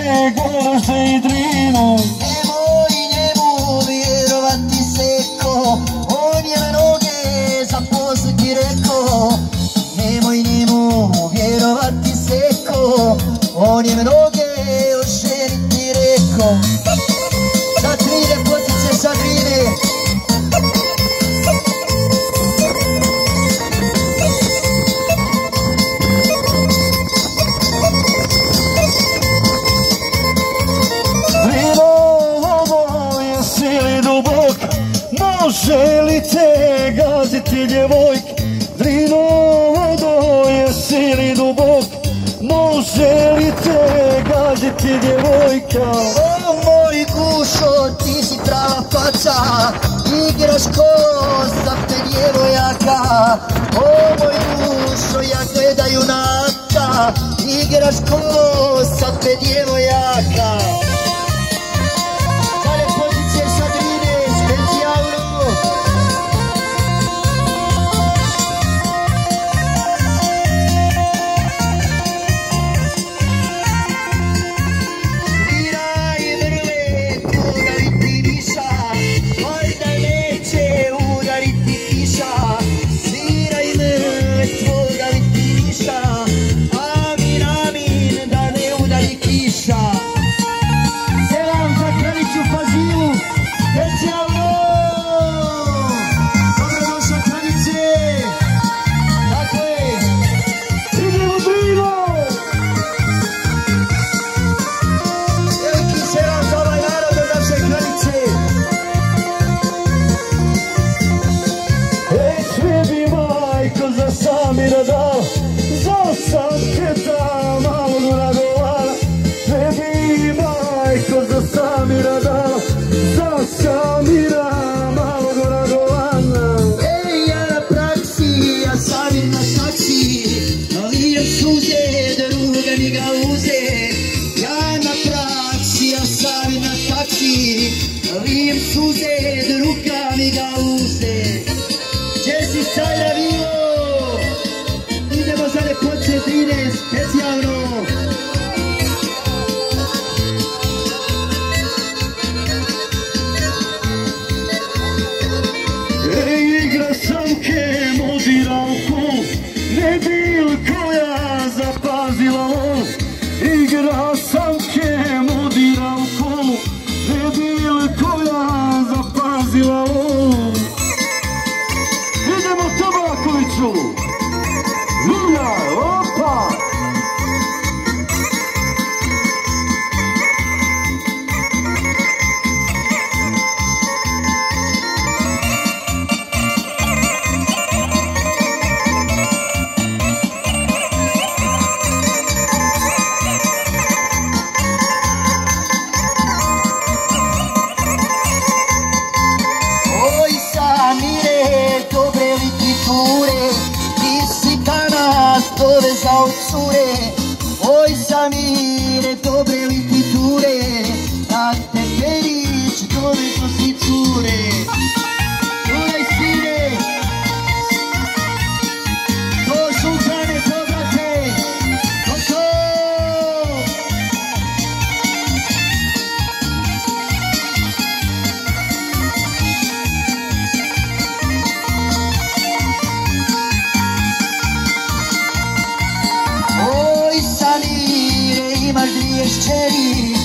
gološe i drinu. Nemoj njemu vjerovati seko, on je na noge zaposliti reko. Nemoj njemu vjerovati seko, on je na noge oženiti reko. Sad vide potice, sad vide. Može li te gaziti djevojk? Drino vodo jesi li dubok? Može li te gaziti djevojka? O moj gušo, ti si prava faca, igraš ko za te djevojaka. O moj gušo, ja gledaj junaka, igraš ko za te djevojaka. Lijem suze, ruka mi ga uze. Gdje si sada vivo? Idemo za Lepoče Drine specijalno. Igra samke, modira oko, ne bil koja zapazila on. Igra samke, modira oko, ne bil koja zapazila on. Idemo Tabakoviću! Lulja, opa! Dove za cure, oj Samire, dobre li ti ture, kad te perić, dove to si cure. Čuraj sine, to sultane pobrate, to. Imaš dvije šćeri,